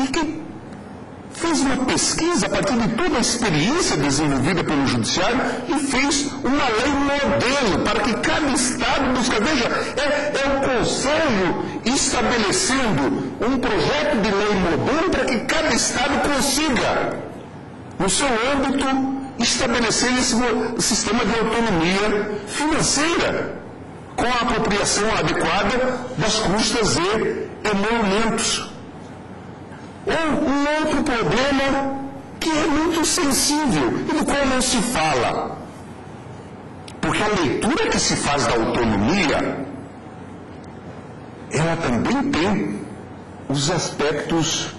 que fez uma pesquisa a partir de toda a experiência desenvolvida pelo Judiciário e fez uma lei modelo para que cada Estado busque. Veja, é o Conselho estabelecendo um projeto de lei modelo para que cada Estado consiga, no seu âmbito, estabelecer esse sistema de autonomia financeira com a apropriação adequada das custas e emolumentos. Um outro problema que é muito sensível e do qual não se fala. Porque a leitura que se faz da autonomia, ela também tem os aspectos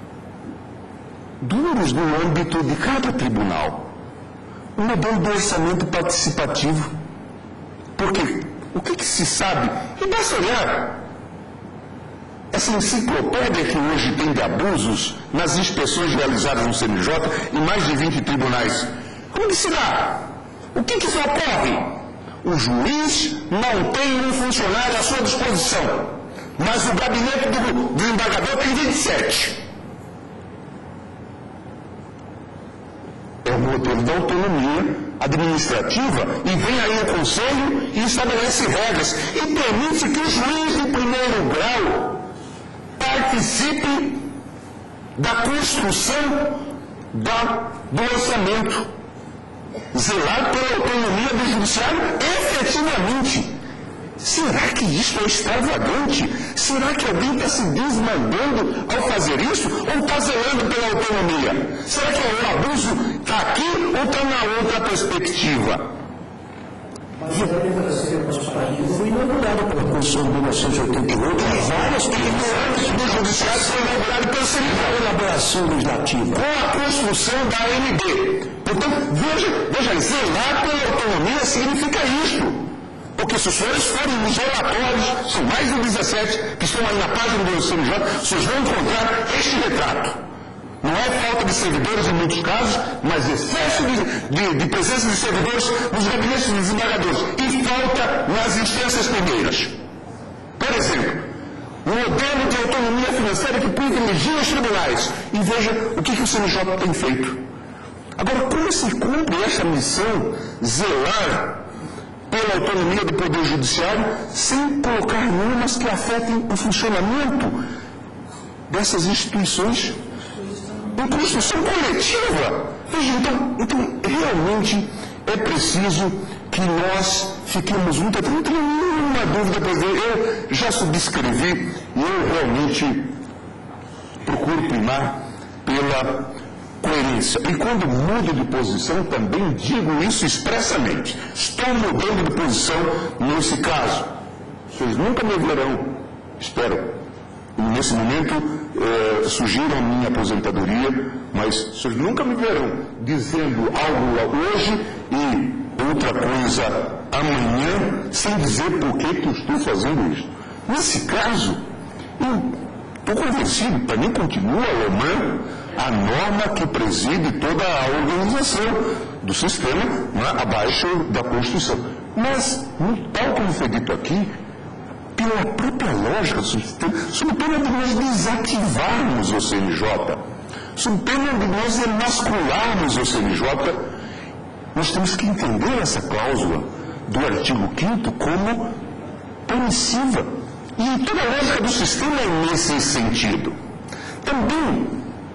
duros no âmbito de cada tribunal. O modelo do orçamento participativo. Porque o que se sabe? E basta olhar essa enciclopédia que hoje tem de abusos nas inspeções realizadas no CNJ em mais de 20 tribunais. Como que se dá? O que ocorre? O juiz não tem um funcionário à sua disposição, mas o gabinete do embargador tem 27. É o modelo da autonomia administrativa e vem aí o Conselho e estabelece regras e permite que o juiz de primeiro grau participe da construção do orçamento, zelar pela autonomia do Judiciário efetivamente. Será que isso é extravagante? Será que alguém está se desmandando ao fazer isso ou está zelando pela autonomia? Será que o abuso está aqui ou está na outra perspectiva? Mas a democracia transparente foi inaugurada pela Constituição de 1988 e várias tribunais do Judiciário foram inauguradas pelo Senado. Elaboração legislativa. Com a construção da ANB. Portanto, veja, zelar pela autonomia significa isso. Porque se os senhores forem nos relatórios, são mais de 17 que estão aí na página do CNJ, vocês vão encontrar este retrato. Não é falta de servidores em muitos casos, mas excesso de presença de servidores nos gabinetes dos desembargadores e falta nas instâncias primeiras. Por exemplo, um modelo de autonomia financeira que privilegia os tribunais. E veja o que o CNJ tem feito. Agora, como se cumpre essa missão, zelar pela autonomia do Poder Judiciário, sem colocar normas que afetem o funcionamento dessas instituições em construção coletiva? Veja, então realmente é preciso que nós fiquemos muito atentos. Não tenho nenhuma dúvida, presidente. Eu já subscrevi e eu realmente procuro primar pela coerência. E quando mudo de posição, também digo isso expressamente. Estou mudando de posição nesse caso. Vocês nunca me verão, espero, nesse momento, sugiro a minha aposentadoria, mas vocês nunca me verão dizendo algo hoje e outra coisa amanhã, sem dizer por que eu estou fazendo isso. Nesse caso, eu estou convencido, para mim continua alemã a norma que preside toda a organização do sistema, abaixo da Constituição. Mas, tal como foi dito aqui, pela própria lógica do sistema, sob pena de nós desativarmos o CNJ, sob pena de nós emascularmos o CNJ, nós temos que entender essa cláusula do artigo 5º como permissiva. E toda a lógica do sistema é nesse sentido. Também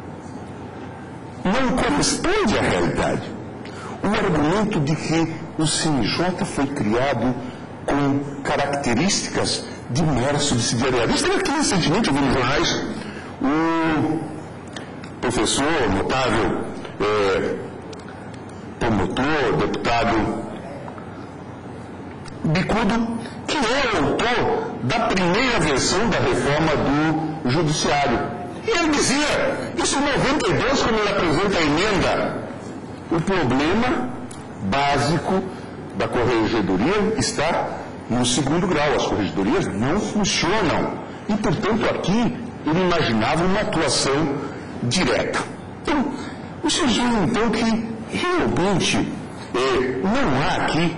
não corresponde à realidade o argumento de que o CNJ foi criado com características de mera subsidiariedade. Estava aqui recentemente, eu vi nos jornais, o professor notável, promotor, deputado Bicudo, que é autor da primeira versão da reforma do Judiciário. E ele dizia, isso em 92, quando ele apresenta a emenda, o problema básico da corregedoria está no 2º grau. As corregedorias não funcionam. E, portanto, aqui ele imaginava uma atuação direta. Então, vocês veem, então, que realmente não há aqui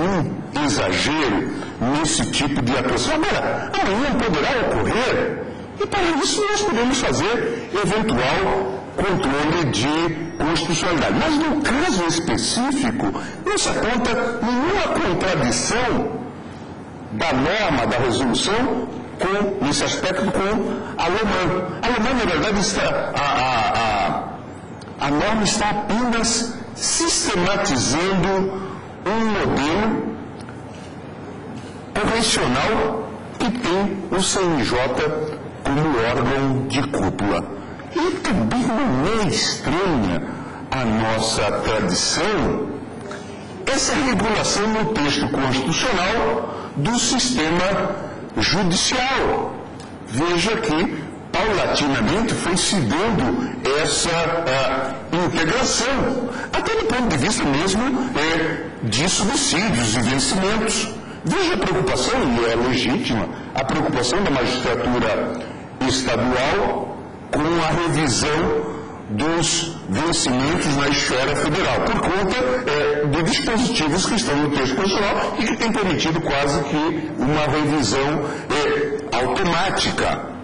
nenhum exagero nesse tipo de atuação. Agora, amanhã poderá ocorrer E para isso nós podemos fazer eventual controle de constitucionalidade. Mas no caso específico, não se aponta nenhuma contradição da norma da resolução nesse aspecto com a Alemanha. A Alemanha, na verdade, a norma está apenas sistematizando um modelo convencional que tem o CNJ como órgão de cúpula. E também não é estranha a nossa tradição essa regulação no texto constitucional do sistema judicial. Veja que, paulatinamente, foi se dando essa integração, até do ponto de vista mesmo de subsídios e vencimentos. Veja a preocupação, e é legítima, a preocupação da magistratura estadual com a revisão dos vencimentos na esfera federal, por conta de dispositivos que estão no texto constitucional e que tem permitido quase que uma revisão automática.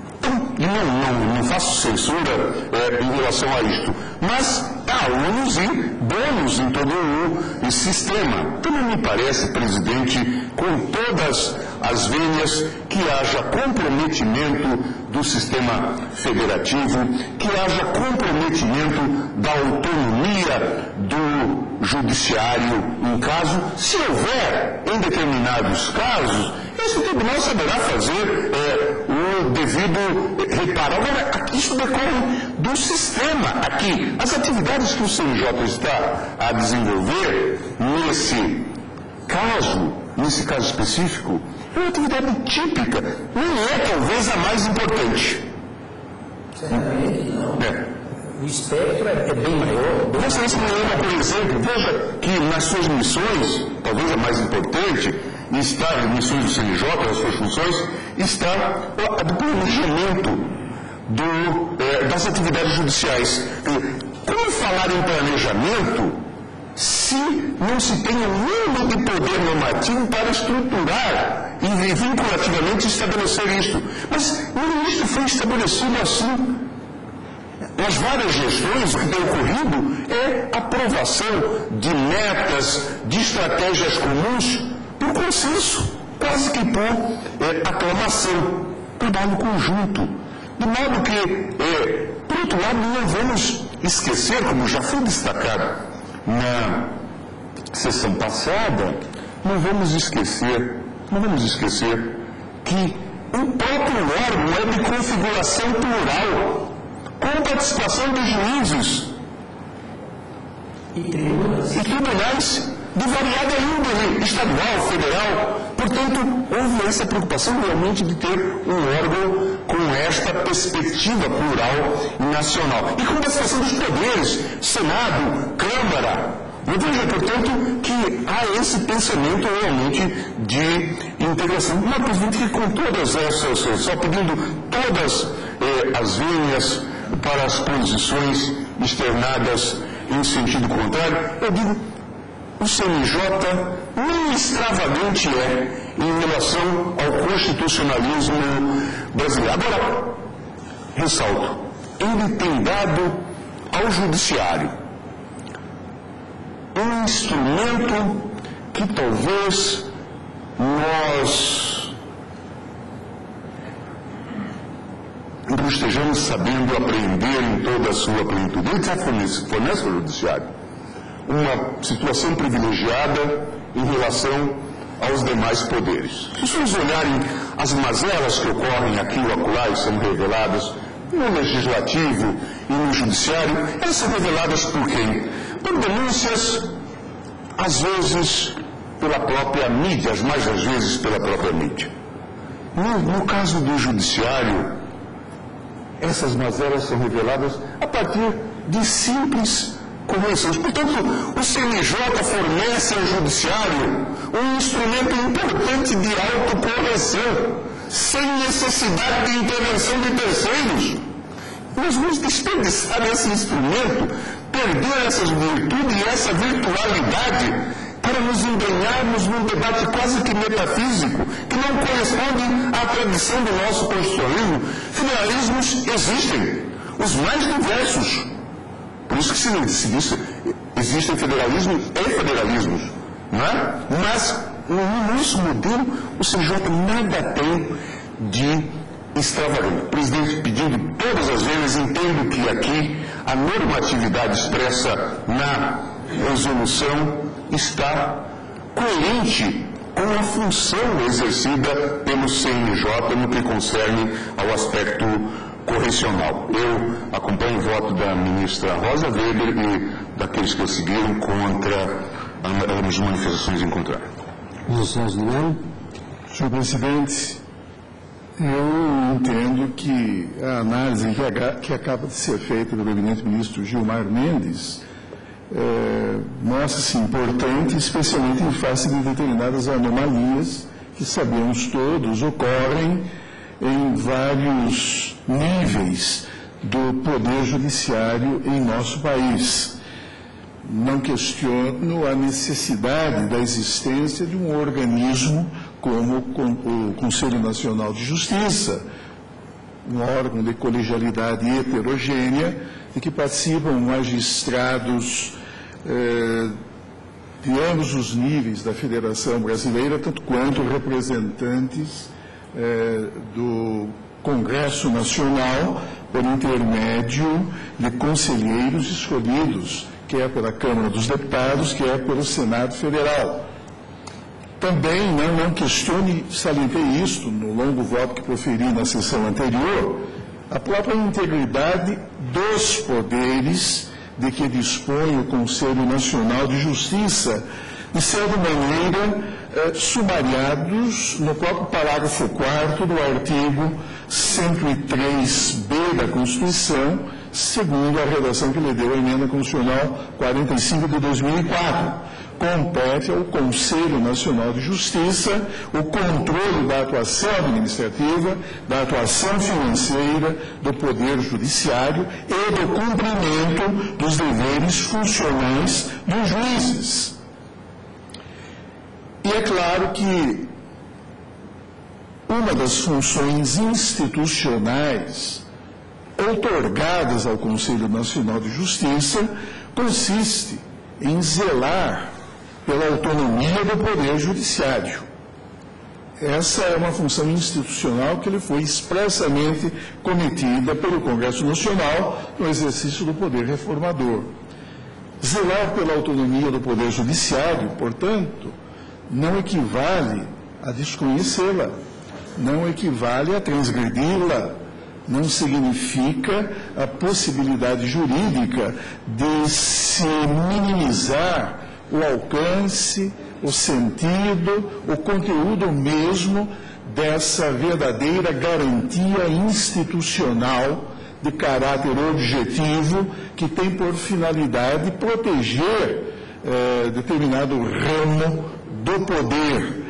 Então, não faço censura em relação a isto, mas há ônus e bônus em todo o sistema. Também me parece, presidente, com todas as vênias, que haja comprometimento do sistema federativo, que haja comprometimento da autonomia do judiciário em caso, se houver, em determinados casos, esse tribunal saberá fazer o devido reparo. Agora, isso decorre do sistema aqui. As atividades que o CNJ está a desenvolver nesse caso específico, é uma atividade típica, não é talvez a mais importante. Certamente não. O espectro é bem maior. Vossa Excelência, por exemplo, veja que nas suas missões, talvez a mais importante, está, as missões do CNJ, as suas funções, está o planejamento das atividades judiciais. Como falar em planejamento se não se tem o mínimo de poder normativo para estruturar e vinculativamente estabelecer isto? Mas nem isto foi estabelecido assim. Nas várias gestões, o que tem ocorrido é aprovação de metas, de estratégias comuns por consenso, quase que por aclamação, trabalho conjunto. De modo que, por outro lado, não vamos esquecer, como já foi destacado na sessão passada, não vamos esquecer que o próprio órgão é de configuração plural, com participação dos juízes e tribunais de variada índole, estadual, federal. Portanto, houve essa preocupação realmente de ter um órgão com esta perspectiva plural nacional. E com participação dos poderes, Senado, Câmara. Veja, portanto, que há esse pensamento realmente de integração. Mas, presidente, que com todas essas, só pedindo todas as linhas para as posições externadas em sentido contrário, eu digo, o CNJ nem extravagante é em relação ao constitucionalismo brasileiro. Agora, ressalto, ele tem dado ao judiciário um instrumento que talvez nós não estejamos sabendo apreender em toda a sua plenitude. Ele já fornece ao judiciário uma situação privilegiada em relação aos demais poderes. Se vocês olharem as mazelas que ocorrem aqui ou acolá e são reveladas no legislativo e no judiciário, elas são reveladas por quem? Por denúncias, às vezes pela própria mídia, as mais às vezes pela própria mídia. No caso do judiciário, essas mazelas são reveladas a partir de simples correções. Portanto, o CNJ fornece ao judiciário um instrumento importante de autocorreção, sem necessidade de intervenção de terceiros. Nós vamos desperdiçar esse instrumento, perder essas virtudes e essa virtualidade para nos embrenharmos num debate quase que metafísico, que não corresponde à tradição do nosso constitucionalismo. Federalismos existem, os mais diversos. Por isso que se diz, existem federalismos e federalismos, não é? Mas no nosso modelo, o CJ nada tem de extravagante. O presidente pedindo todas as vezes, entendo que aqui a normatividade expressa na resolução está coerente com a função exercida pelo CNJ no que concerne ao aspecto correcional. Eu acompanho o voto da ministra Rosa Weber e daqueles que a seguiram contra as manifestações em contrário. Senhor presidente, eu entendo que a análise que acaba de ser feita pelo eminente ministro Gilmar Mendes mostra-se importante, especialmente em face de determinadas anomalias que sabemos todos ocorrem em vários níveis do Poder Judiciário em nosso país. Não questiono a necessidade da existência de um organismo como o Conselho Nacional de Justiça, um órgão de colegialidade heterogênea, de que participam magistrados de ambos os níveis da Federação Brasileira, tanto quanto representantes do Congresso Nacional, por intermédio de conselheiros escolhidos, quer pela Câmara dos Deputados, quer pelo Senado Federal. Também não questione, salientei isto no longo voto que proferi na sessão anterior, a própria integridade dos poderes de que dispõe o Conselho Nacional de Justiça, de certa maneira sumariados no próprio parágrafo 4º do artigo 103b da Constituição, segundo a redação que lhe deu a emenda constitucional 45 de 2004. Compete ao Conselho Nacional de Justiça o controle da atuação administrativa, da atuação financeira, do Poder Judiciário e do cumprimento dos deveres funcionais dos juízes. E é claro que uma das funções institucionais outorgadas ao Conselho Nacional de Justiça consiste em zelar pela autonomia do Poder Judiciário. Essa é uma função institucional que lhe foi expressamente cometida pelo Congresso Nacional no exercício do poder reformador. Zelar pela autonomia do Poder Judiciário, portanto, não equivale a desconhecê-la, não equivale a transgredi-la, não significa a possibilidade jurídica de se minimizar o alcance, o sentido, o conteúdo mesmo dessa verdadeira garantia institucional de caráter objetivo que tem por finalidade proteger determinado ramo do poder.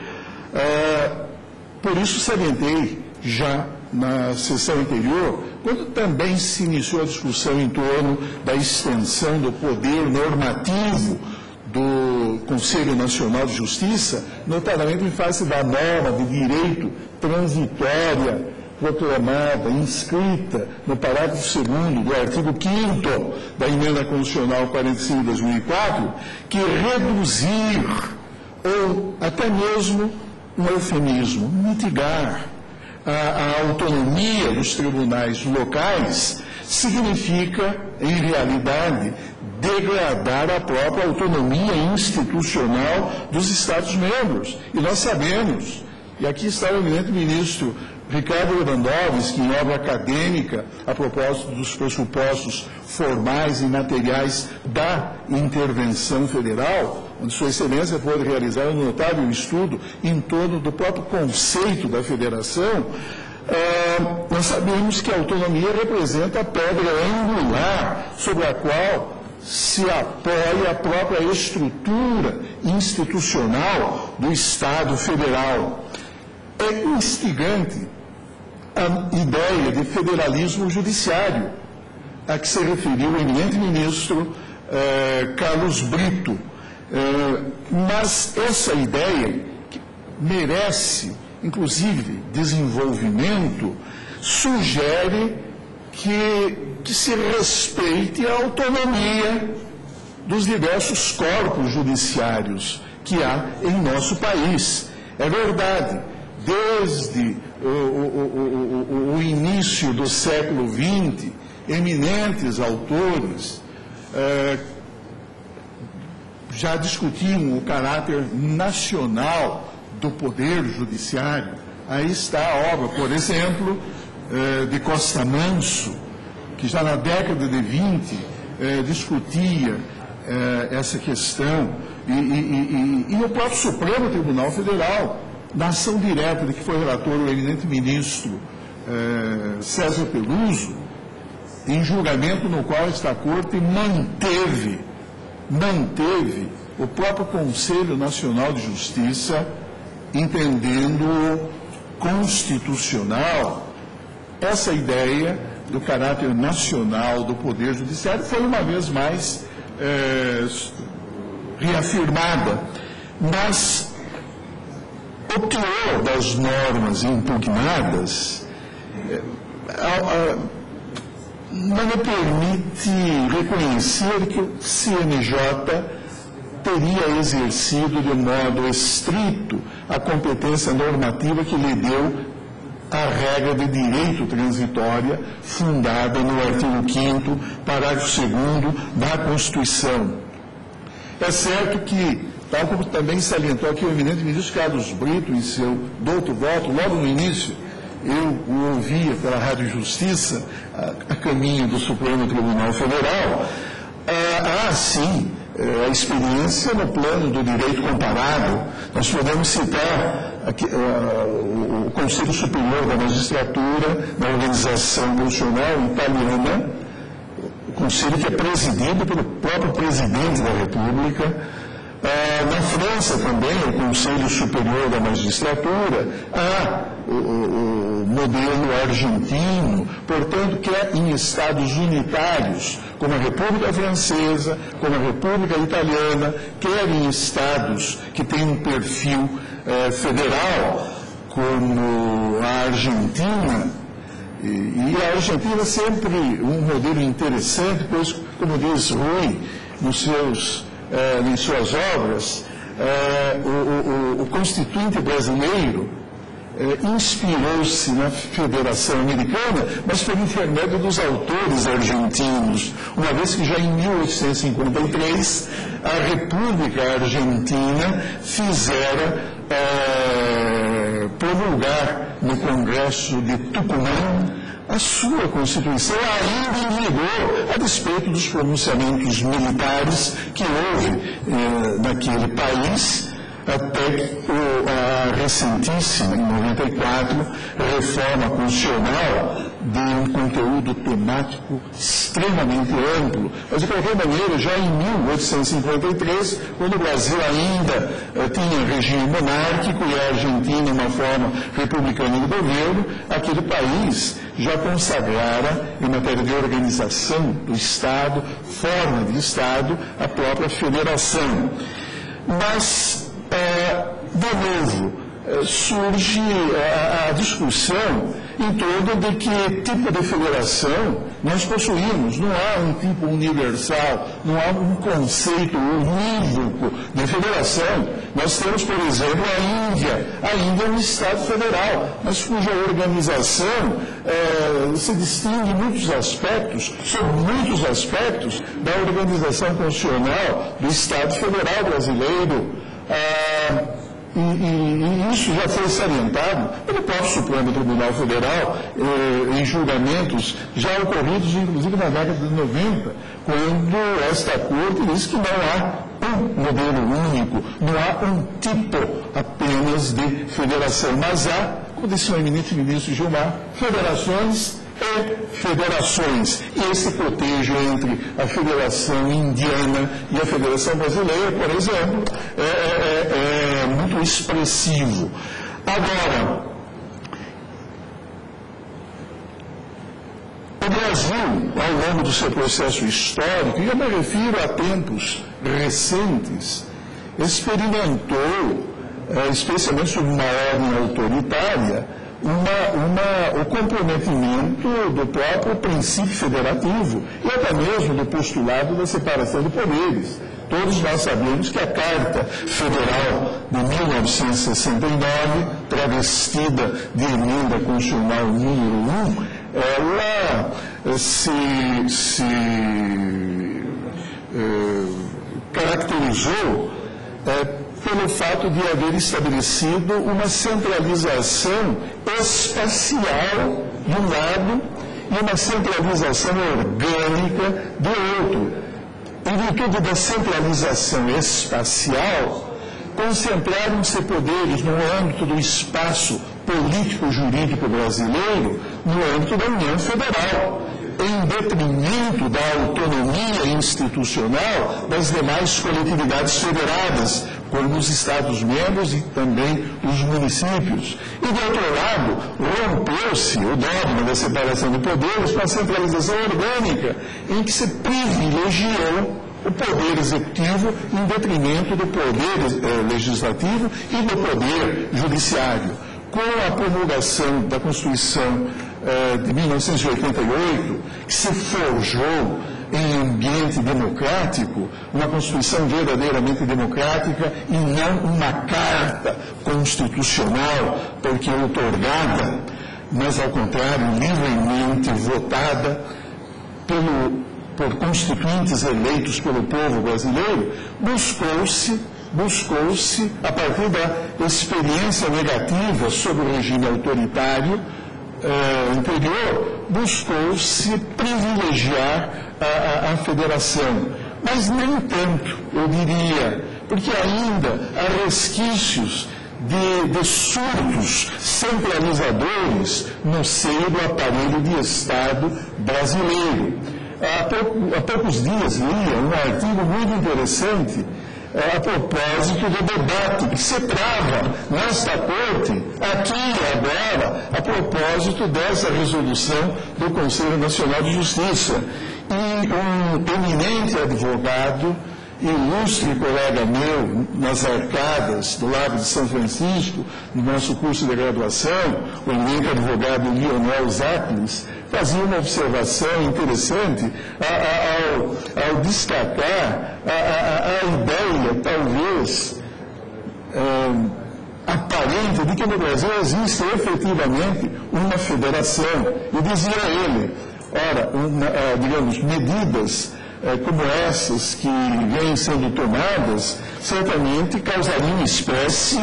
Por isso salientei já na sessão anterior, quando também se iniciou a discussão em torno da extensão do poder normativo do Conselho Nacional de Justiça, notadamente em face da norma de direito transitória proclamada, inscrita no parágrafo 2º do artigo 5º da Emenda Constitucional 45 de 2004, que reduzir ou até mesmo um eufemismo, mitigar a autonomia dos tribunais locais significa, em realidade, degradar a própria autonomia institucional dos Estados-membros. E nós sabemos, e aqui está o eminente ministro Ricardo Lewandowski, em obra acadêmica, a propósito dos pressupostos formais e materiais da intervenção federal, onde Sua Excelência pôde realizar um notável estudo em torno do próprio conceito da federação. Nós sabemos que a autonomia representa a pedra angular sobre a qual se apoia a própria estrutura institucional do Estado federal. É instigante a ideia de federalismo judiciário, a que se referiu o eminente ministro Carlos Brito, Mas essa ideia que merece, inclusive, desenvolvimento, sugere que se respeite a autonomia dos diversos corpos judiciários que há em nosso país. É verdade, desde o início do século XX, eminentes autores já discutiam o caráter nacional do Poder Judiciário. Aí está a obra, por exemplo, de Costa Manso, que já na década de 20 discutia essa questão, e o próprio Supremo Tribunal Federal, na ação direta de que foi relator o eminente ministro César Peluso, em julgamento no qual esta Corte manteve o próprio Conselho Nacional de Justiça, entendendo constitucional essa ideia do caráter nacional do Poder Judiciário, foi uma vez mais reafirmada. Mas o teor das normas impugnadas não me permite reconhecer que o CNJ teria exercido de modo estrito a competência normativa que lhe deu a regra de direito transitória fundada no artigo 5º, parágrafo 2º da Constituição. É certo que, tal como também salientou aqui o eminente ministro Carlos Brito em seu douto voto, logo no início, eu o ouvia pela Rádio Justiça, a caminho do Supremo Tribunal Federal, há sim a experiência no plano do direito comparado. Nós podemos citar aqui, o Conselho Superior da Magistratura, da Organização Constitucional Italiana, o conselho que é presidido pelo próprio presidente da República. Na França também, o Conselho Superior da Magistratura, há o modelo argentino, portanto, que é em estados unitários, como a República Francesa, como a República Italiana, quer em estados que têm um perfil federal, como a Argentina. E a Argentina é sempre um modelo interessante, pois, como diz Rui, em suas obras, o constituinte brasileiro inspirou-se na Federação Americana, mas por intermédio dos autores argentinos, uma vez que já em 1853 a República Argentina fizera promulgar no Congresso de Tucumã a sua Constituição, ainda em vigor, a despeito dos pronunciamentos militares que houve naquele país, até a recentíssima, em 94, reforma constitucional de um conteúdo temático extremamente amplo. Mas, de qualquer maneira, já em 1853, quando o Brasil ainda tinha regime monárquico e a Argentina uma forma republicana de governo, aquele país já consagrara, em matéria de organização do Estado, forma de Estado, a própria federação. Mas, de novo, surge a discussão em torno de que tipo de federação nós possuímos. Não há um tipo universal, não há um conceito unívoco de federação. Nós temos, por exemplo, a Índia. A Índia é um Estado federal, mas cuja organização se distingue em muitos aspectos, sobre muitos aspectos, da organização constitucional do Estado Federal brasileiro. E isso já foi salientado pelo próprio Supremo Tribunal Federal em julgamentos já ocorridos, inclusive na década de 90, quando esta Corte diz que não há um modelo único, não há um tipo apenas de federação, mas há, como disse o eminente ministro Gilmar, federações e federações. E esse cotejo entre a Federação Indiana e a Federação Brasileira, por exemplo, é muito expressivo. Agora, o Brasil, ao longo do seu processo histórico, e eu me refiro a tempos recentes, experimentou, especialmente sob uma ordem autoritária, o comprometimento do próprio princípio federativo e até mesmo do postulado da separação de poderes. Todos nós sabemos que a Carta Federal de 1969, travestida de Emenda Constitucional número 1, ela se caracterizou pelo fato de haver estabelecido uma centralização espacial de um lado e uma centralização orgânica do outro. Em virtude da centralização espacial, concentraram-se poderes no âmbito do espaço político-jurídico brasileiro, no âmbito da União Federal, em detrimento da autonomia institucional das demais coletividades federadas, como os Estados-membros e também os municípios. E, do outro lado, rompeu-se o dogma da separação de poderes com a centralização orgânica, em que se privilegiou o poder executivo em detrimento do poder legislativo e do poder judiciário. Com a promulgação da Constituição de 1988, que se forjou em ambiente democrático, uma Constituição verdadeiramente democrática e não uma carta constitucional, porque outorgada, mas ao contrário, livremente votada por constituintes eleitos pelo povo brasileiro, buscou-se, a partir da experiência negativa sobre o regime autoritário anterior, buscou-se privilegiar a federação. Mas nem tanto, eu diria, porque ainda há resquícios de surtos centralizadores no seio do aparelho de Estado brasileiro. Há poucos dias lia um artigo muito interessante a propósito do debate que se trava nesta corte, aqui e agora, a propósito dessa resolução do Conselho Nacional de Justiça. E um eminente advogado, ilustre colega meu nas arcadas do Largo de São Francisco, no nosso curso de graduação, o eminente advogado Lionel Zaclis, fazia uma observação interessante ao destacar a ideia, talvez, aparente de que no Brasil existe efetivamente uma federação. E dizia ele, ora, digamos, medidas como essas que vêm sendo tomadas, certamente causariam espécie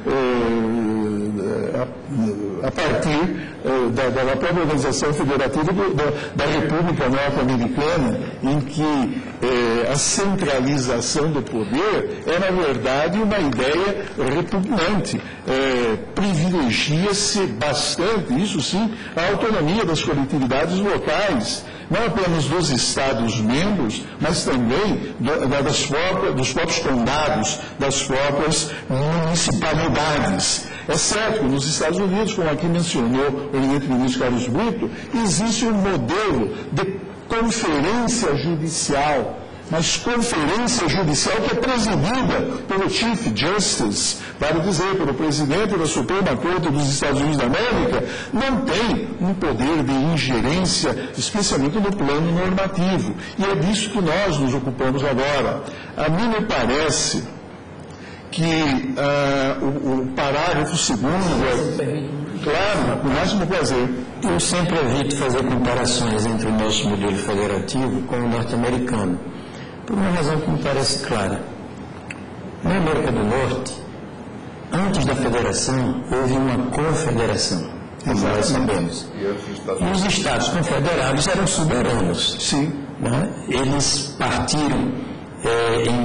a partir da própria organização federativa da República Norte-Americana, em que a centralização do poder é, na verdade, uma ideia repugnante. Privilegia-se bastante, isso sim, a autonomia das coletividades locais, não apenas dos Estados-membros, mas também dos próprios condados, das próprias municipalidades. É certo que nos Estados Unidos, como aqui mencionou o eminente ministro Carlos Brito, existe um modelo de conferência judicial, mas conferência judicial que é presidida pelo Chief Justice, vale dizer, pelo presidente da Suprema Corte dos Estados Unidos da América, não tem um poder de ingerência, especialmente no plano normativo. E é disso que nós nos ocupamos agora. A mim me parece que o parágrafo 2º, claro, com o máximo prazer. Eu sempre evito fazer comparações entre o nosso modelo federativo com o norte-americano, por uma razão que me parece clara. Na América do Norte, antes da federação, houve uma confederação, como nós sabemos. E os estados confederados eram soberanos. Sim. Né? Eles partiram em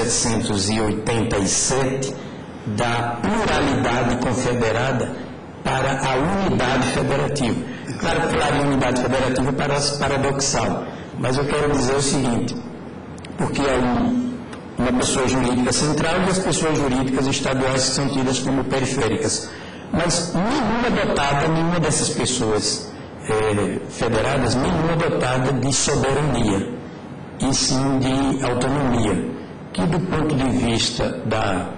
1787 da pluralidade confederada para a unidade federativa. Claro que falar em unidade federativa parece paradoxal, mas eu quero dizer o seguinte, porque há uma pessoa jurídica central e as pessoas jurídicas estaduais que são tidas como periféricas. Mas nenhuma dessas pessoas federadas, nenhuma dotada de soberania, e sim de autonomia, que do ponto de vista da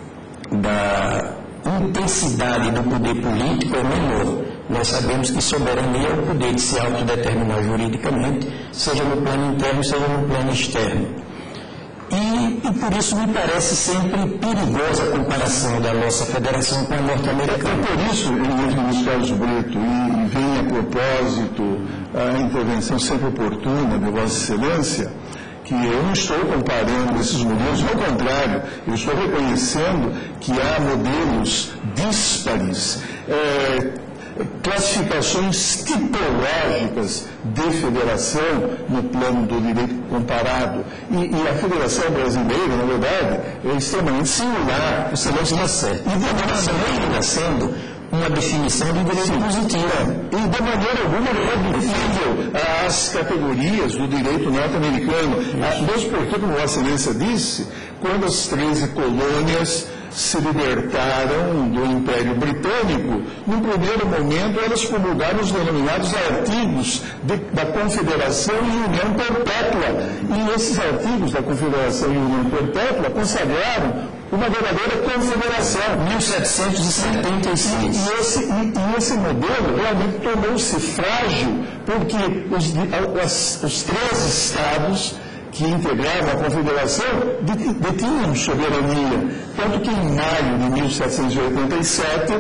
intensidade do poder político é menor. Nós sabemos que soberania é o poder de se autodeterminar juridicamente, seja no plano interno, seja no plano externo. E por isso me parece sempre perigosa a comparação da nossa federação com a norte-americana. É por isso, ministro Carlos Brito, e vem a propósito a intervenção sempre oportuna de Vossa Excelência, que eu não estou comparando esses modelos, ao contrário, eu estou reconhecendo que há modelos díspares, classificações tipológicas de federação no plano do direito comparado. E a federação brasileira, na verdade, é extremamente singular. Você não está certo. E ainda sendo uma definição de direito positivo. E de maneira alguma é redutível às categorias do direito norte-americano. Mesmo porque, como Vossa Excelência disse, quando as 13 colônias se libertaram do Império Britânico, no primeiro momento elas promulgaram os denominados artigos da Confederação e União Perpétua. E esses artigos da Confederação e União Perpétua consagraram uma verdadeira confederação. 1776. E esse modelo realmente tornou-se frágil, porque os 13 estados que integravam a Confederação detinham soberania. Tanto que em maio de 1787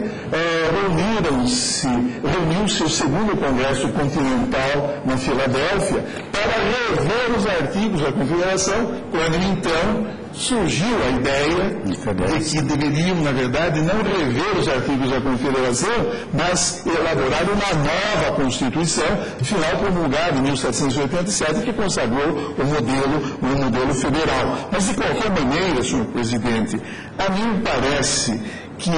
reuniu-se o segundo Congresso Continental na Filadélfia para rever os artigos da Confederação, quando então surgiu a ideia de que deveriam, na verdade, não rever os artigos da Confederação, mas elaborar uma nova Constituição, final promulgada em 1787, que consagrou o modelo federal. Mas, de qualquer maneira, senhor presidente, a mim me parece que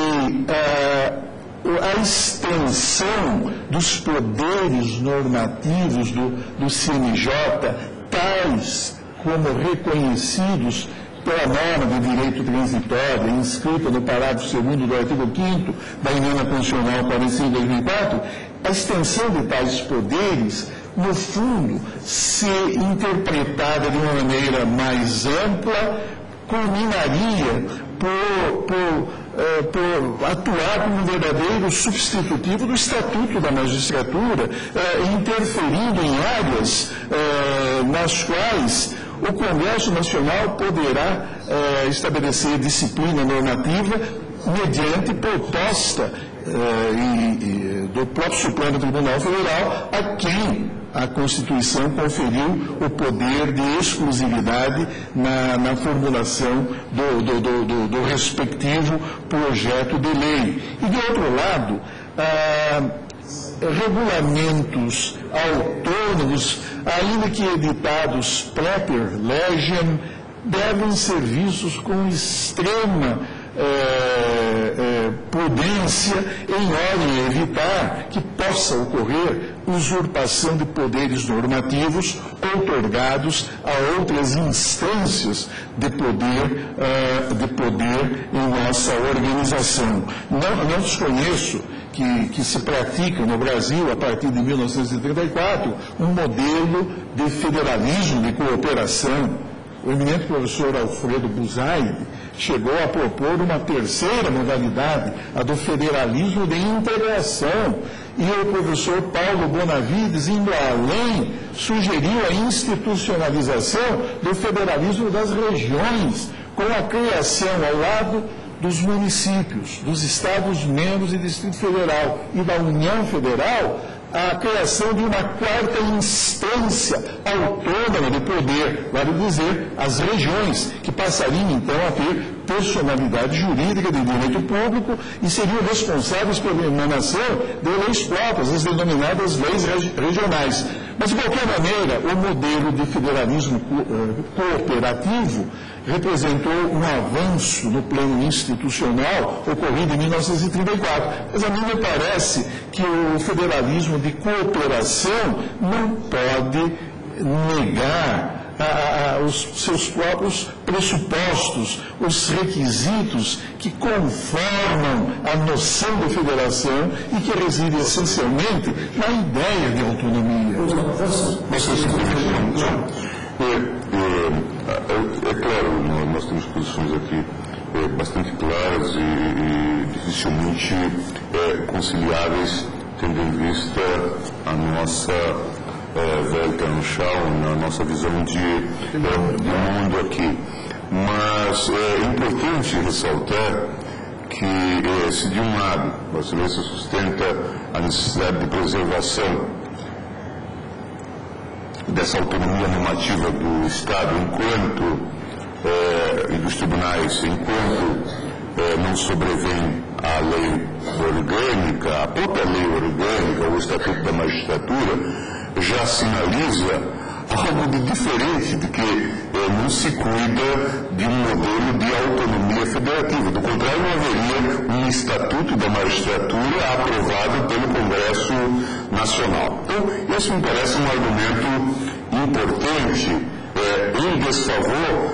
a extensão dos poderes normativos do CNJ, tais como reconhecidos pela norma de direito transitório, inscrita no parágrafo 2º do artigo 5º da Emenda Constitucional 45 de 2004, a extensão de tais poderes, no fundo, se interpretada de uma maneira mais ampla, culminaria por atuar como um verdadeiro substitutivo do Estatuto da Magistratura, interferindo em áreas nas quais o Congresso Nacional poderá estabelecer disciplina normativa mediante proposta do próprio Supremo Tribunal Federal, a quem a Constituição conferiu o poder de exclusividade na formulação do respectivo projeto de lei. E, de outro lado, regulamentos autônomos, ainda que editados proper legem, devem ser vistos com extrema prudência, em ordem a evitar que possa ocorrer usurpação de poderes normativos outorgados a outras instâncias de poder em nossa organização. Não desconheço que se pratica no Brasil, a partir de 1934, um modelo de federalismo de cooperação. O eminente professor Alfredo Buzaide chegou a propor uma terceira modalidade, a do federalismo de integração. E o professor Paulo Bonavides, indo além, sugeriu a institucionalização do federalismo das regiões, com a criação ao lado dos municípios, dos Estados-membros e Distrito Federal e da União Federal, a criação de uma quarta instância autônoma de poder, vale dizer, as regiões, que passariam então a ter personalidade jurídica de direito público e seriam responsáveis pela emanação de leis próprias, as denominadas leis regionais. Mas, de qualquer maneira, o modelo de federalismo cooperativo representou um avanço no plano institucional ocorrido em 1934. Mas a mim me parece que o federalismo de cooperação não pode negar os seus próprios pressupostos, os requisitos que conformam a noção de federação e que reside essencialmente na ideia de autonomia. É claro claro, nós temos posições aqui bastante claras e dificilmente conciliáveis, tendo em vista a nossa Weltanschauung, a nossa visão de mundo aqui. Mas é importante ressaltar que, se de um lado a excelência sustenta a necessidade de preservação dessa autonomia normativa do Estado e dos tribunais, enquanto não sobrevém a lei orgânica, a própria lei orgânica, o Estatuto da Magistratura, já sinaliza algo de diferente, de que não se cuida de um modelo de autonomia federativa. Do contrário, não haveria um Estatuto da Magistratura aprovado pelo Congresso Nacional. Então, esse me parece um argumento importante em desfavor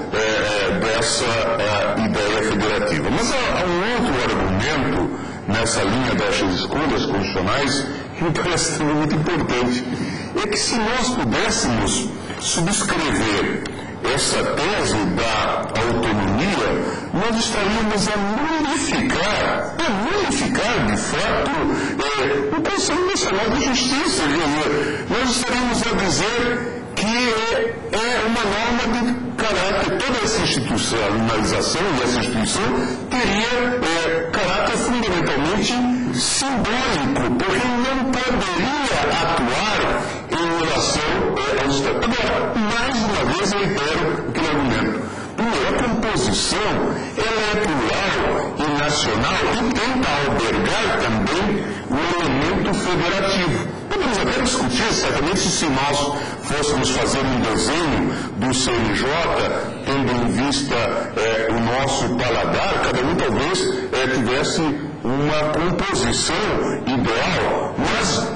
dessa ideia federativa. Mas há um outro argumento nessa linha das escolhas constitucionais que me parece também muito importante. É que se nós pudéssemos subscrever essa tese da autonomia, nós estaríamos a modificar de fato o Conselho Nacional de Justiça. Nós estaríamos a dizer que é uma norma de caráter, toda essa institucionalização e essa instituição teria caráter fundamentalmente simbólico, porque não poderia atuar em relação ao Estado. Agora, mais uma vez eu reitero aquele argumento. Primeiro, a composição ela é plural e nacional e tenta albergar também o elemento federativo. Podemos até discutir, certamente, se nós fôssemos fazer um desenho do CNJ, tendo em vista o nosso paladar, cada um talvez tivesse uma composição ideal, mas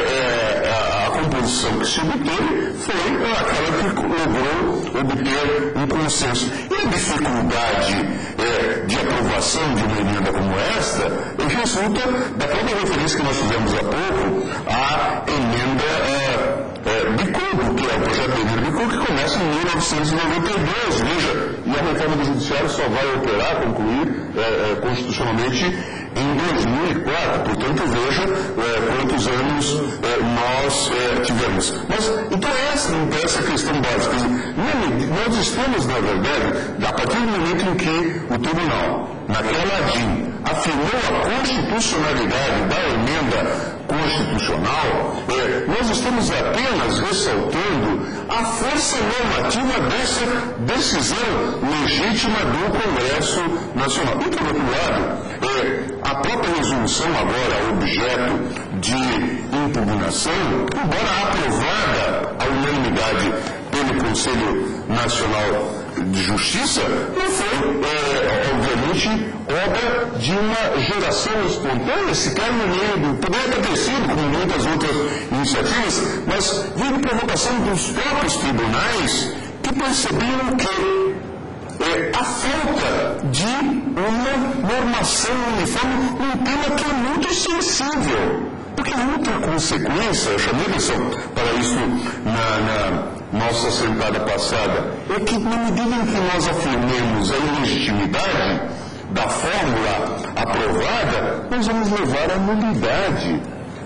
a composição que se obteve foi aquela que logrou obter um consenso. E a dificuldade de aprovação de uma emenda como esta resulta da própria referência que nós fizemos há pouco à emenda Bicudo, que é o projeto de emenda Bicudo, que começa em 1992, veja, e a reforma do Judiciário só vai operar, concluir constitucionalmente em 2004, portanto veja quantos anos nós tivemos. Mas, então essa questão básica. Nós estamos, na verdade, a partir do momento em que o tribunal, naquela DIN, afirmou a constitucionalidade da emenda constitucional, nós estamos apenas ressaltando a força normativa dessa decisão legítima do Congresso Nacional. E, por outro lado, a própria resolução agora objeto de impugnação, embora aprovada à unanimidade pelo Conselho Nacional de Justiça, não foi, obviamente, obra de uma geração espontânea, sequer no meio, poderia ter sido, como muitas outras iniciativas, mas veio de provocação dos próprios tribunais que percebiam que a falta de uma normação uniforme num tema que é muito sensível. Porque outra consequência, eu chamei atenção para isso na nossa sentada passada, é que na medida em que nós afirmemos a ilegitimidade da fórmula aprovada, nós vamos levar à nulidade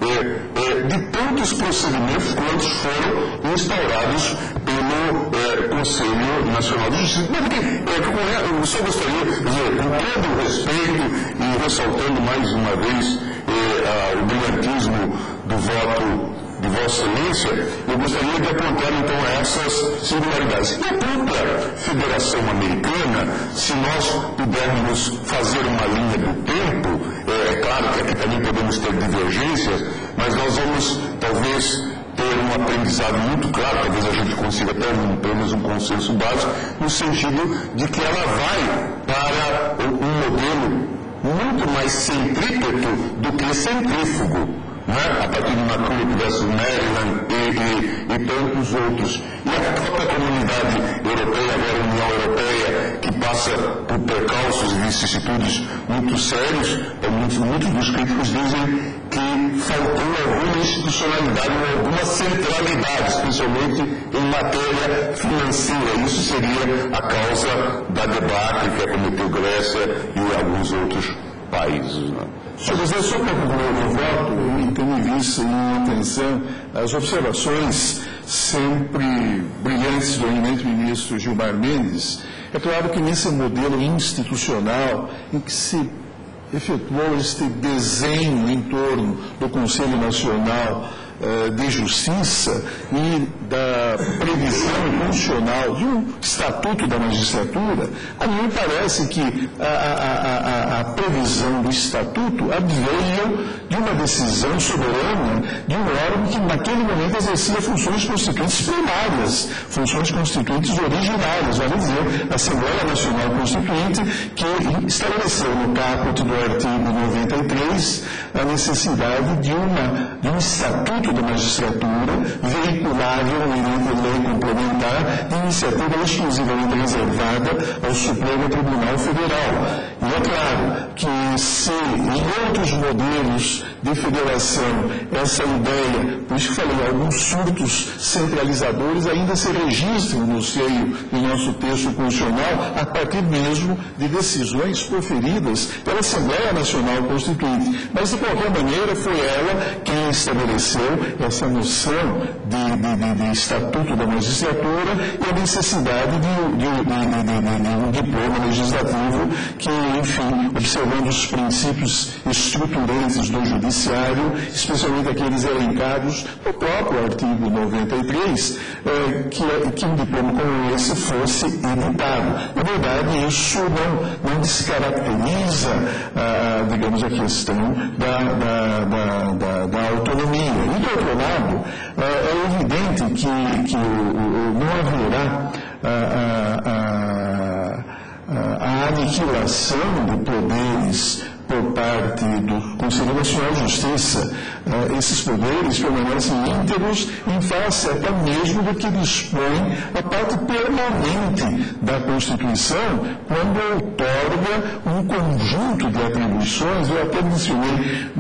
de tantos procedimentos quantos foram instaurados pelo Conselho Nacional de Justiça. Eu só gostaria de dizer, com todo o respeito e ressaltando mais uma vez o brilhantismo do voto de Vossa Excelência, eu gostaria de apontar então essas singularidades. E a própria Federação Americana, se nós pudermos fazer uma linha do tempo, é claro que aqui também podemos ter divergências, mas nós vamos talvez ter um aprendizado muito claro, talvez a gente consiga até pelo menos um consenso básico, no sentido de que ela vai para um modelo muito mais centrípeto do que centrífugo, né? A partir de McCulloch versus Maryland e tantos outros. E a própria comunidade europeia, agora a União Europeia, que passa por percalços e vicissitudes muito sérios, muitos dos críticos dizem que faltou alguma institucionalidade ou alguma centralidade, especialmente em matéria financeira. Isso seria a causa da debacle que acometeu Grécia e alguns outros países. Senhor José, só para concluir o meu voto, tendo em vista e em atenção as observações sempre brilhantes do eminente ministro Gilmar Mendes, é claro que nesse modelo institucional em que se efetuou este desenho em torno do Conselho Nacional de Justiça e da previsão constitucional de um estatuto da magistratura, a mim me parece que a previsão do estatuto adveio de uma decisão soberana de um órgão que naquele momento exercia funções constituintes primárias, funções constituintes originárias, vale dizer, a Assembleia Nacional Constituinte, que estabeleceu no caput do artigo 93 a necessidade de um estatuto da magistratura veiculável em lei complementar de iniciativa exclusivamente reservada ao Supremo Tribunal Federal. E é claro que se em outros modelos de federação essa ideia, por isso que falei, alguns surtos centralizadores ainda se registram no seio do nosso texto constitucional a partir mesmo de decisões proferidas pela Assembleia Nacional Constituinte. Mas, de qualquer maneira, foi ela quem estabeleceu essa noção de estatuto da magistratura e a necessidade de um diploma legislativo que, enfim, observando os princípios estruturantes do judiciário, especialmente aqueles elencados no próprio artigo 93, que um diploma como esse fosse editado. Na verdade, isso não descaracteriza, digamos, a questão da autonomia. E, do outro lado, é evidente que não haverá a aniquilação de poderes por parte do Conselho Nacional de Justiça. Esses poderes permanecem íntegros em face até mesmo do que dispõe a parte permanente da Constituição, quando outorga um conjunto de atribuições. Eu até mencionei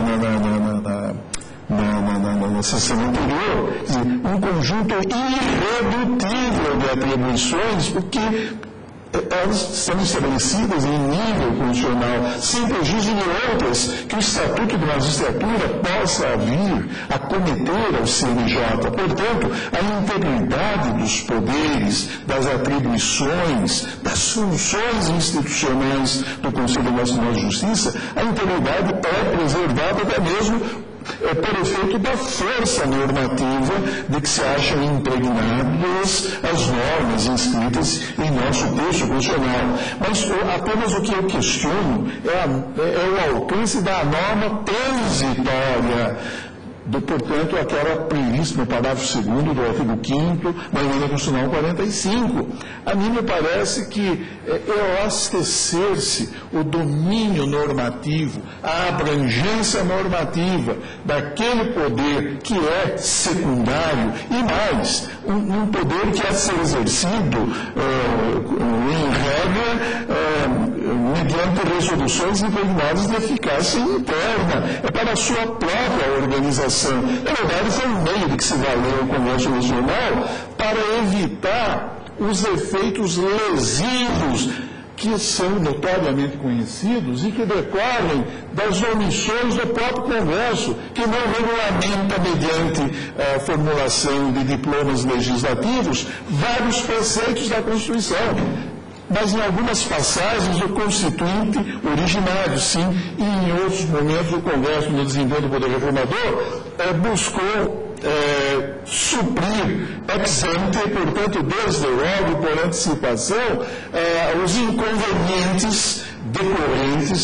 na sessão anterior, um conjunto irredutível de atribuições, porque elas são estabelecidas em nível constitucional, sem prejuízo de outras, que o Estatuto de Magistratura possa vir a cometer ao CNJ. Portanto, a integridade dos poderes, das atribuições, das funções institucionais do Conselho Nacional de Justiça, a integridade é preservada até mesmo por efeito da força normativa de que se acham impregnadas as normas inscritas em nosso texto constitucional. Mas apenas o que eu questiono é o alcance da norma transitória, portanto, aquela prevista no parágrafo 2º do artigo 5º da Emenda Constitucional 45. A mim me parece que é abastecer-se o domínio normativo, a abrangência normativa daquele poder que é secundário e mais, um poder que é ser exercido, em regra, mediante resoluções impregnadas de eficácia interna, é para a sua própria organização. Na verdade, foi um meio de que se valeu o Congresso Nacional para evitar os efeitos lesivos que são notoriamente conhecidos e que decorrem das omissões do próprio Congresso, que não regulamenta, mediante a formulação de diplomas legislativos, vários preceitos da Constituição. Mas em algumas passagens o Constituinte, originário sim, e em outros momentos o Congresso, no desenvolvimento do Poder Reformador, buscou suprir ex ante, portanto, desde logo, por antecipação, os inconvenientes decorrentes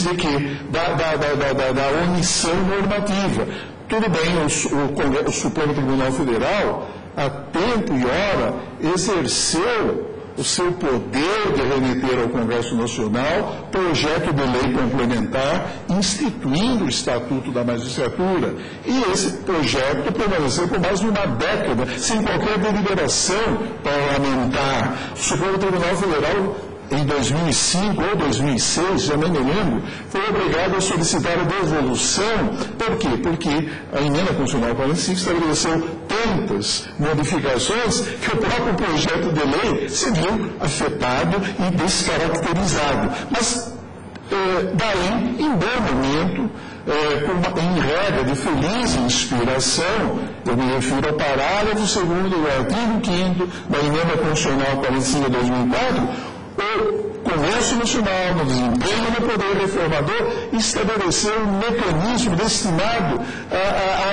da omissão normativa. Tudo bem, o Supremo Tribunal Federal, a tempo e hora, exerceu o seu poder de remeter ao Congresso Nacional projeto de lei complementar instituindo o Estatuto da Magistratura. E esse projeto permaneceu por mais de uma década, sem qualquer deliberação parlamentar. O Supremo Tribunal Federal em 2005 ou 2006, já nem me lembro, foi obrigado a solicitar a devolução. Por quê? Porque a emenda constitucional 45 estabeleceu tantas modificações que o próprio projeto de lei se viu afetado e descaracterizado. Mas, daí, em bom momento, em regra de feliz inspiração, eu me refiro ao parágrafo 2º do artigo 5º da emenda constitucional 45 de 2004, o Congresso Nacional, no desempenho do poder reformador, estabeleceu um mecanismo destinado a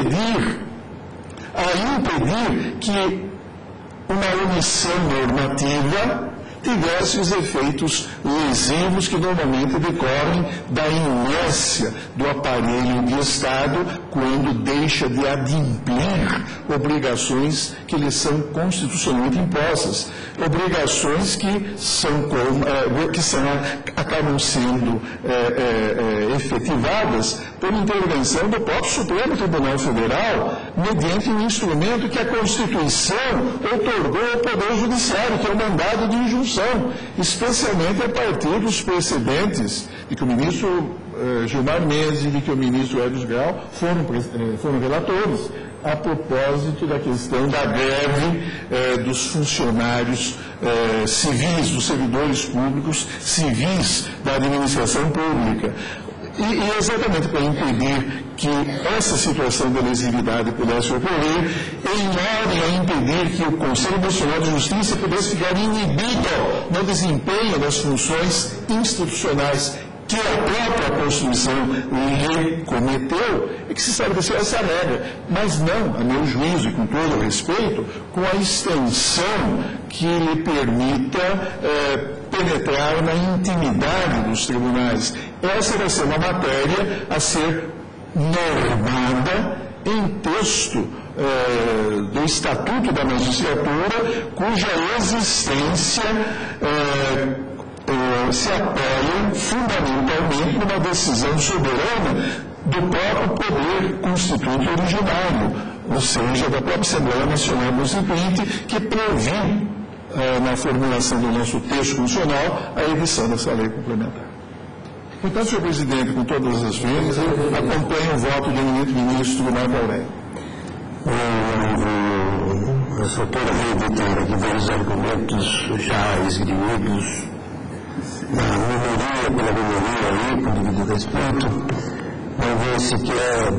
impedir que uma omissão normativa tivesse os efeitos lesivos que normalmente decorrem da inércia do aparelho de Estado quando deixa de adimplir obrigações que lhe são constitucionalmente impostas, obrigações que acabam sendo efetivadas por intervenção do próprio Supremo Tribunal Federal, mediante um instrumento que a Constituição outorgou ao Poder Judiciário, que é o mandado de injunção, especialmente a partir dos precedentes de que o ministro Gilmar Mendes e de que o ministro Hélio Grau foram relatores a propósito da questão da greve dos funcionários civis, dos servidores públicos civis da administração pública. E exatamente para impedir que essa situação de lesividade pudesse ocorrer, em ordem a impedir que o Conselho Nacional de Justiça pudesse ficar inibido no desempenho das funções institucionais que a própria Constituição lhe cometeu, é que se estabeleceu essa regra. Mas não, a meu juízo e com todo o respeito, com a extensão que lhe permita penetrar na intimidade dos tribunais. Essa vai ser uma matéria a ser normada em texto do Estatuto da Magistratura, cuja existência se apoia fundamentalmente numa decisão soberana do próprio poder constituinte originário, ou seja, da própria Assembleia Nacional Constituinte, que previu na formulação do nosso texto constitucional a edição dessa lei complementar. Portanto, senhor presidente, com todas as vezes, eu acompanho o voto do eminente ministro Marco Aurélio. Eu só estou reeditando aqui vários argumentos já esgrimidos na minoria, pela minoria aí, com devido respeito. Vamos ver se quer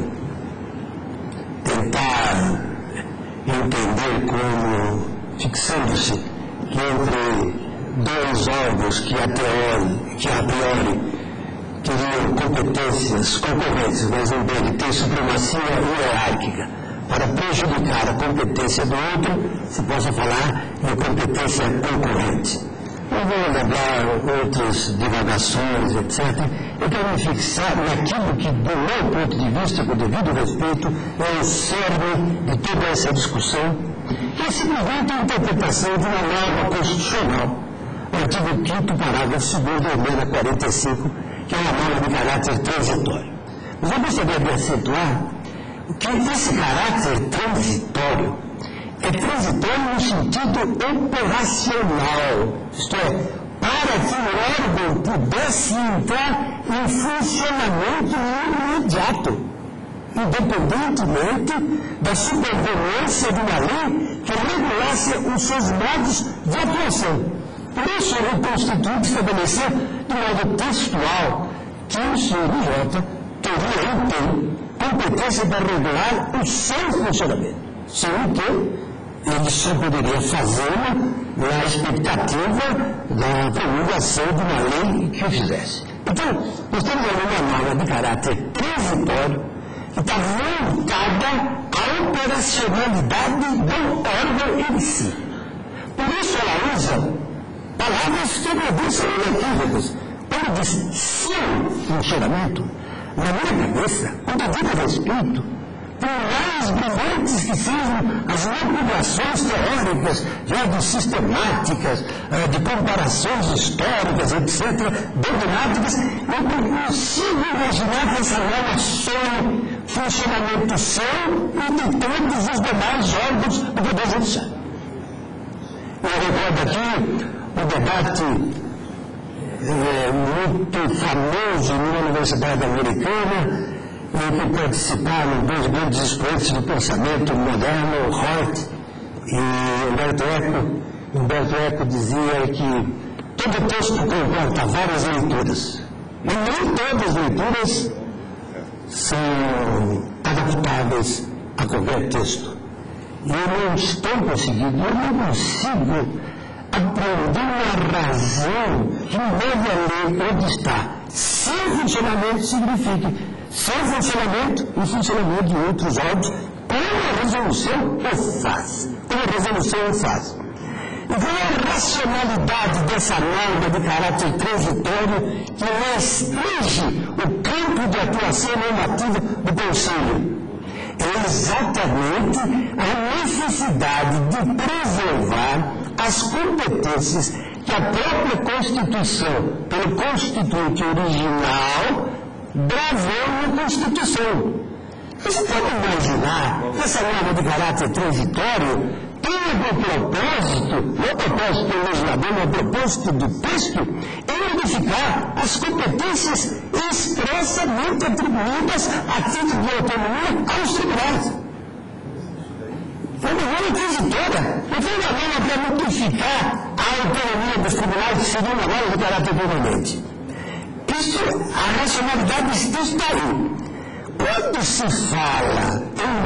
tentar entender como, fixando-se entre dois órgãos que a priori teriam competências concorrentes, mas em vez de ter supremacia hierárquica para prejudicar a competência do outro, se possa falar em competência concorrente. Eu vou lembrar outras divagações, etc. Eu quero me fixar naquilo que, do meu ponto de vista, com devido respeito, é o cerne de toda essa discussão, que é simplesmente a interpretação de uma norma constitucional, o artigo 5º, parágrafo 2º da emenda 45, que é uma norma de caráter transitório. Mas eu gostaria de acentuar que esse caráter transitório é transitório no sentido operacional, isto é, para que o órgão pudesse entrar em funcionamento imediato, independentemente da supervenência de uma lei que regulasse os seus modos de atuação. Por isso, o Constituinte estabeleceu de modo textual que o CNJ teria, então, competência para regular o seu funcionamento, sendo que ele só poderia fazê-lo na expectativa da promulgação de uma lei que o fizesse. Então, nós temos uma norma de caráter transitório que está voltada à operacionalidade do órgão em si. Por isso ela usa palavras que não são inequívocas. Quando diz seu funcionamento, na minha cabeça, com devido respeito, por mais brilhantes que sejam as manipulações teóricas, de sistemáticas, de comparações históricas, etc., dogmáticas, eu não consigo imaginar que essa norma some funcionamento seu e de todos os demais órgãos do Poder Judiciário. Eu recordo aqui debate muito famoso numa universidade americana, em que participaram dois grandes expoentes do pensamento moderno, Hort e Humberto Eco. Humberto Eco dizia que todo texto comporta várias leituras, mas nem todas as leituras são adaptáveis a qualquer texto. E eu não estou conseguindo, eu não consigo aprender uma razão que leve a lei onde está. Sem funcionamento significa, sem funcionamento e funcionamento de outros órgãos, como a resolução o faz. Como a resolução o faz. Então, a racionalidade dessa norma de caráter transitório que restringe o campo de atuação normativa do Conselho é exatamente a necessidade de preservar as competências que a própria Constituição, pelo Constituinte original, gravou na Constituição. Você pode imaginar que essa norma de caráter transitório tenha por propósito, não propósito do legislador, mas propósito do texto, em modificar as competências expressamente atribuídas a título de autonomia aos tribunais. Foi uma norma transitória, não foi uma norma para modificar a autonomia dos tribunais, que seria uma norma de caráter permanente. Isso, a racionalidade desse texto está aí. Quando se fala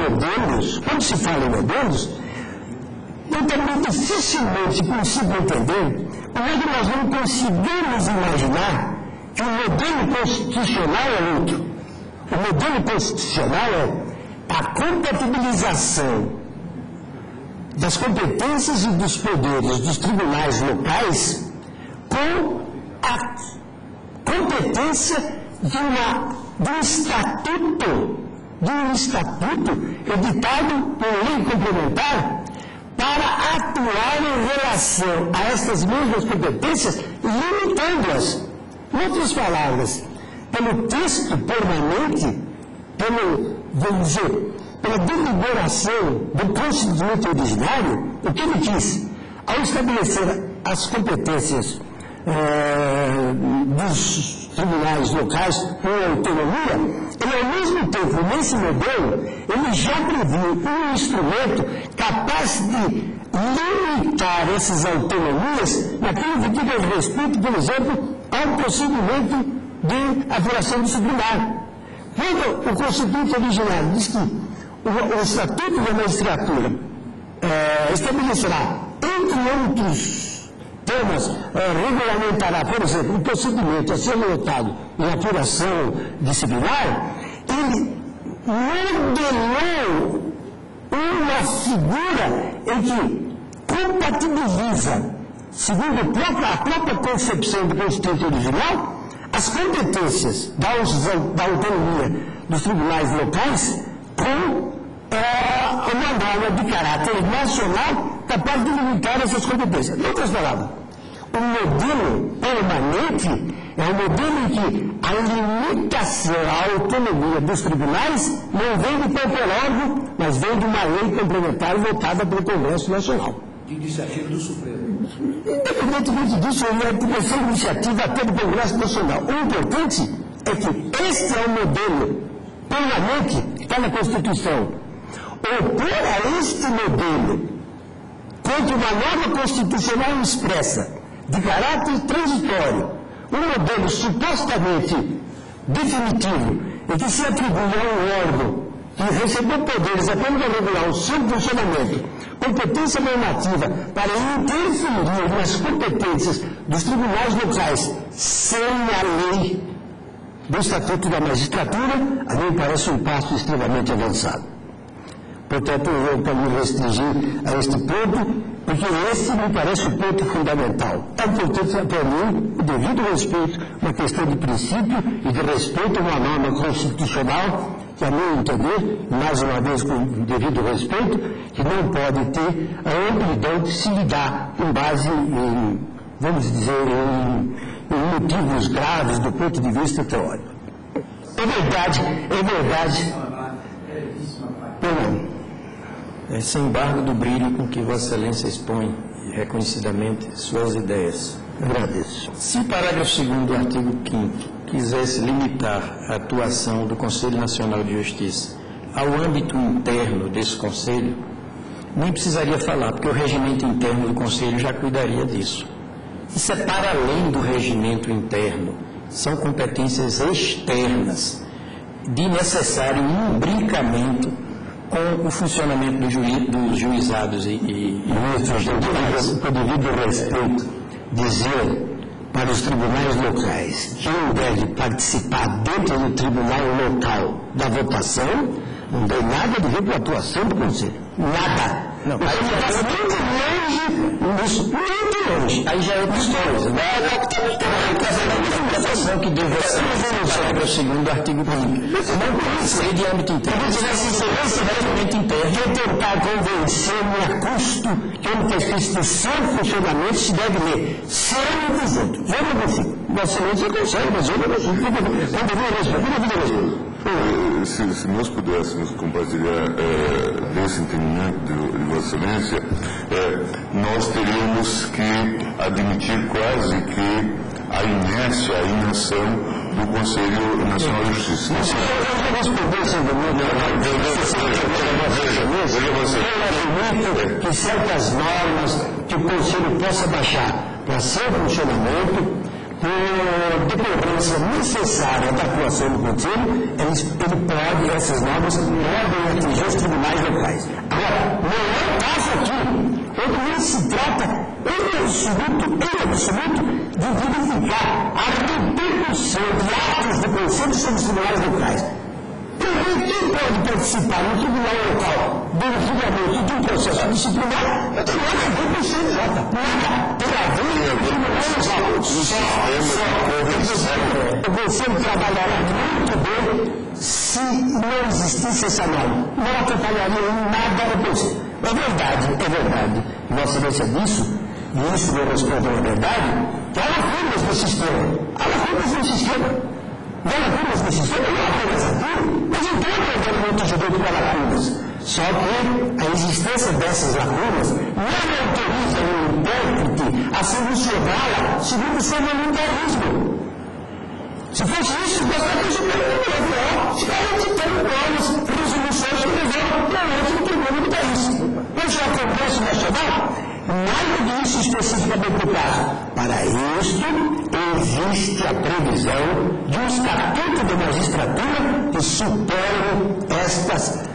em modelos, eu também dificilmente consigo entender como é que nós não conseguimos imaginar que o modelo constitucional é outro. O modelo constitucional é a compatibilização das competências e dos poderes dos tribunais locais com a competência de um estatuto editado por lei complementar para atuar em relação a essas mesmas competências, limitando-as. Em outras palavras, pelo texto permanente, pela deliberação do Constituinte originário, o que ele quis? Ao estabelecer as competências dos tribunais locais com autonomia, ele, ao mesmo tempo, nesse modelo, ele já previu um instrumento capaz de limitar essas autonomias naquilo que diz respeito, por exemplo, ao procedimento de apuração disciplinar. Quando o Constituinte originário diz que o Estatuto da Magistratura estabelecerá, entre outros temas, regulamentará, por exemplo, um procedimento a ser notado em apuração disciplinar, ele modelou uma figura em que compatibiliza, segundo a própria concepção do Constituinte original, as competências da autonomia dos tribunais locais com uma norma de caráter nacional capaz de limitar essas competências. Em outras palavras, o modelo permanente é um modelo em que a limitação à autonomia dos tribunais não vem de qualquer órgão, mas vem de uma lei complementar votada pelo Congresso Nacional. De iniciativa do Supremo. Independentemente disso, pode ser iniciativa até do Congresso Nacional. O importante é que este é o modelo permanente que está na Constituição. Opor a este modelo contra uma norma constitucional expressa, de caráter transitório, um modelo supostamente definitivo, em que se atribui a um órgão que recebeu poderes apenas para regular o seu funcionamento, competência normativa para interferir nas competências dos tribunais locais sem a lei do Estatuto da Magistratura, a mim me parece um passo extremamente avançado. Portanto, eu quero me restringir a este ponto, porque esse me parece o ponto fundamental. É importante para mim o devido respeito, uma questão de princípio e de respeito a uma norma constitucional, que a meu entender, mais uma vez com devido respeito, que não pode ter a amplidão que se lhe dá com base em, vamos dizer, em motivos graves do ponto de vista teórico. É verdade. sem embargo do brilho com que Vossa Excelência expõe reconhecidamente suas ideias. Agradeço. Se o parágrafo 2º do artigo 5º quisesse limitar a atuação do Conselho Nacional de Justiça ao âmbito interno desse Conselho, nem precisaria falar, porque o regimento interno do Conselho já cuidaria disso. Isso é para além do regimento interno, são competências externas, de necessário imbricamento com o funcionamento dos juizados e com o devido respeito, dizer para os tribunais locais que um deve participar dentro do tribunal local da votação, não tem nada a ver com a atuação do Conselho. Nada. Não, aí está muito longe. Aí já é outra coisa, né? A interpretação que deu você no parágrafo 2º do artigo 5º. Não pode ser de âmbito interno. Esse interno. Vou tentar convencer-me a custo que o que está escrito seu funcionamento se deve ler. Sem dos outros. Eu não consigo. Vossa Excelência consegue, mas eu não consigo. Se nós pudéssemos compartilhar desse entendimento de Vossa Excelência, nós teríamos que admitir quase que a inércia, a inação do Conselho Nacional de Justiça. Que certas normas que o Conselho possa baixar para seu funcionamento, por decorrência necessária da atuação do Conselho, ele pode, essas normas podem atingir os tribunais locais. Agora, não é o caso aqui. Não se trata, em absoluto, de verificar a repercussão de atos do Conselho sobre os tribunais locais. Quem pode participar no tribunal local do julgamento de um processo disciplinar, não tem nada a ver com o CNJ. Nada. Tem a ver com o tribunal local. O Conselho trabalhará muito bem se não existisse essa norma. Não atrapalharia em nada o Conselho. É verdade. Vossa Excelência disso, e isso eu respondo a verdade, que há lacunas no sistema. Não apenas nesse sistema, não apenas aqui, mas em todo o ordenamento jurídico há lacunas. Só que a existência dessas lacunas não autoriza o intérprete a solucioná-la segundo o seu voluntarismo. Se fosse isso, gostaríamos de ter normas, resoluções que levaram para outro tribunal do país. Não só o Congresso Nacional, nada disso especificamente no caso. Para isto, existe a previsão de um estatuto da magistratura que supere estas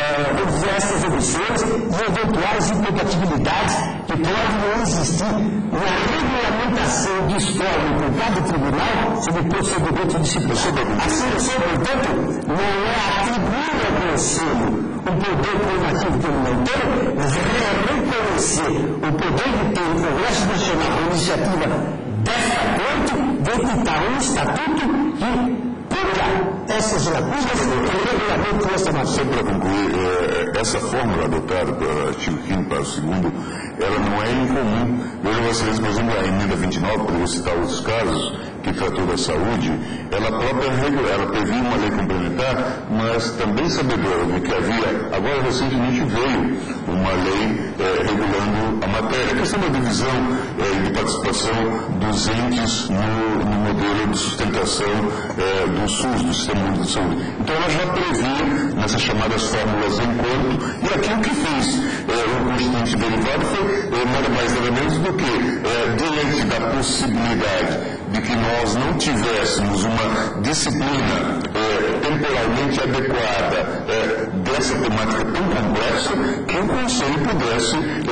omissões e eventuais incompatibilidades que podem existir na regulamentação de história por cada tribunal sobre procedimento disciplinar. Assim, portanto, não é atribuir ao Conselho o poder normativo que ele não tem, mas é reconhecer o poder que tem o Congresso Nacional, a iniciativa desta corte, de editar um estatuto que essas lacunas e regulamento dessa matéria. Só para concluir, essa fórmula adotada pelo artigo 5º para o 2º, ela não é incomum. Veja vocês, por exemplo, a emenda 29, para eu citar outros casos, que tratou da saúde, ela própria ela previa uma lei complementar, mas também sabedora de que havia, agora recentemente veio uma lei regulando a matéria. A questão da divisão de participação dos entes no modelo de sustentação do SUS, do Sistema Único de Saúde. Então ela já previa nessas chamadas fórmulas enquanto, e aquilo que fez o Constituinte derivado foi nada mais nada menos do que, diante da possibilidade de que nós não tivéssemos uma disciplina temporalmente adequada dessa temática tão complexa, que o Conselho pudesse,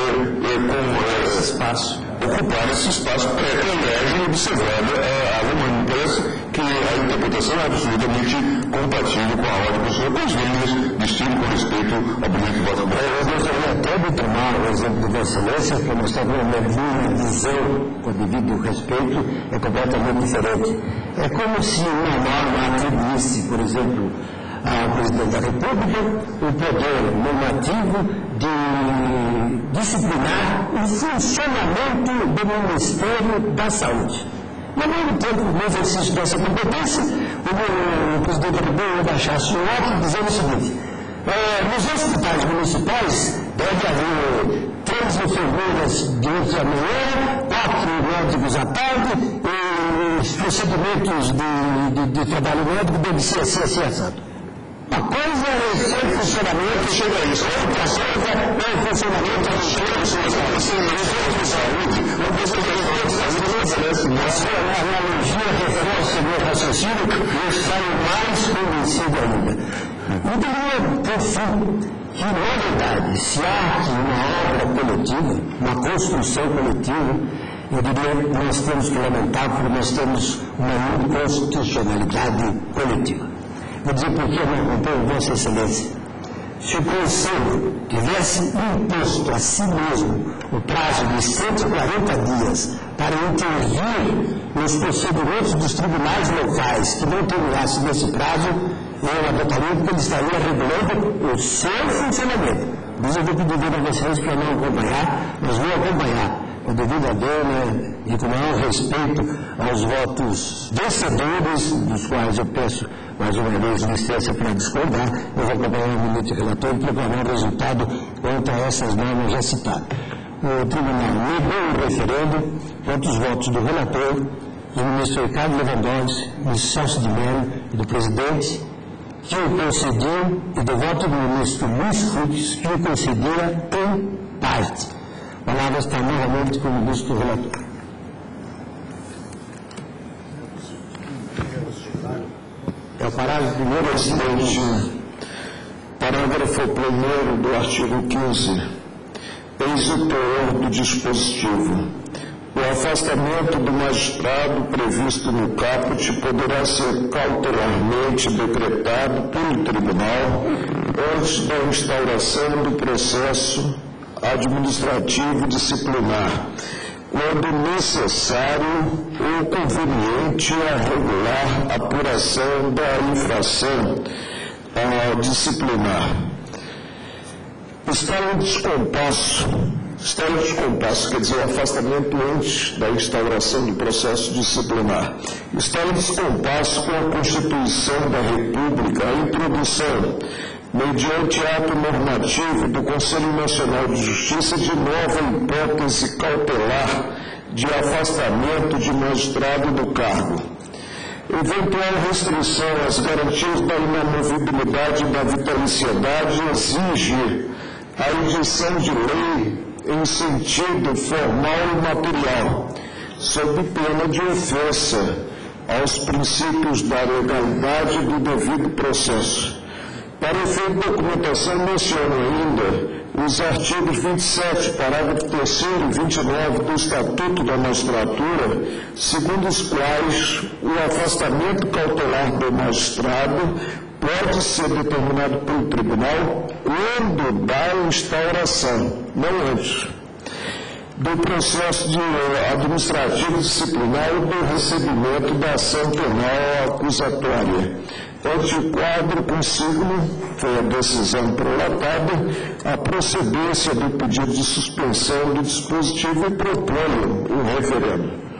com espaço, ocupar esse espaço pré-privilégio e observar a Alemanha. Parece que a interpretação é absolutamente compatível com a ordem constitucional, com as linhas de estilo com respeito ao brilhante voto. Eu gostaria até de tomar o exemplo de Vossa Excelência para mostrar que a minha visão, com o devido respeito, é completamente diferente. É como se uma norma atribuísse, por exemplo, ao Presidente da República o poder normativo de disciplinar o funcionamento do Ministério da Saúde. Mas, ao mesmo tempo, no exercício dessa competência, o Presidente da República baixasse um ato dizendo o seguinte: nos hospitais municipais Deve haver 3 enfermeiras de manhã, 4 médicos à tarde, e os procedimentos de trabalho médico devem ser assim assado. Uma coisa é o seu funcionamento, chega a isso. Outra coisa é o funcionamento do saúde. A sua analogia reforça o meu raciocínio e eu saio mais convencido ainda. Eu diria, por fim, que, na verdade, se há aqui uma obra coletiva, uma construção coletiva, eu diria que nós temos que lamentar porque nós temos uma inconstitucionalidade coletiva. Vou dizer por que eu não acompanho Vossa Excelência. Se o Conselho tivesse imposto a si mesmo o prazo de 140 dias para intervir nos procedimentos dos tribunais locais que não terminassem nesse prazo, eu adotaria porque ele estaria regulando o seu funcionamento. Mas eu vou pedir a vocês para não acompanhar, mas vou acompanhar com devida dona e com maior respeito aos votos vencedores, dos quais eu peço mais uma vez licença para discordar. Eu vou acompanhar o ministro relator e proclamar o resultado quanto a essas normas já citadas. O tribunal negou o referendo quanto os votos do relator, do ministro Ricardo Lewandowski, do ministro Celso de Mello e do presidente, que o concediam, e do voto do ministro Luiz Fux, que o concedia em parte. A palavra está novamente com o ministro relator. É o parágrafo 1º, presidente. Parágrafo 1º do artigo 15. Eis o teor do dispositivo. O afastamento do magistrado previsto no caput poderá ser cautelarmente decretado pelo tribunal antes da instauração do processo administrativo disciplinar, quando necessário ou conveniente a regular apuração da infração disciplinar. Está em descompasso, quer dizer, o afastamento antes da instauração do processo disciplinar. Está em descompasso com a Constituição da República a introdução, mediante ato normativo do Conselho Nacional de Justiça, de nova hipótese cautelar de afastamento de magistrado do cargo. Eventual restrição às garantias da inamovibilidade e da vitaliciedade exige a edição de lei em sentido formal e material, sob pena de ofensa aos princípios da legalidade e do devido processo. Para efeito de documentação, menciono ainda os artigos 27, parágrafo 3º e 29 do Estatuto da Magistratura, segundo os quais o afastamento cautelar do magistrado pode ser determinado pelo tribunal quando da instauração, não antes, do processo administrativo disciplinar e do recebimento da ação penal acusatória. Ante o quadro consigno, foi a decisão prolatada, a procedência do pedido de suspensão do dispositivo e proponho o referendo.